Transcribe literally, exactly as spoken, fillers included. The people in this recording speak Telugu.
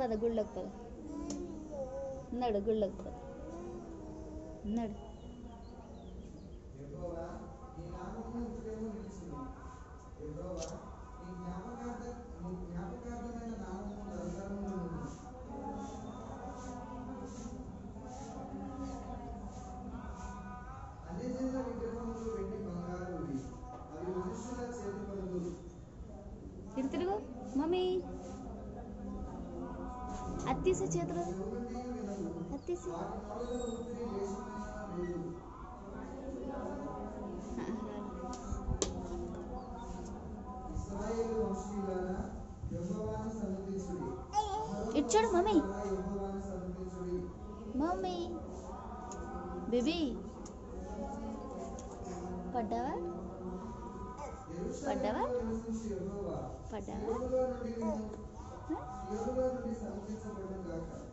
పద గుళ్ళకి పద ఉన్నాడు గుళ్ళకి పద ఉన్నాడు ఇటు తిరుగు మమ్మీ అత్తీసే చేతులు అత్తీసి ఇటు చూడు మమ్మీ మమ్మీ బేబీ పడ్డావా పడ్డావా పడ్డావా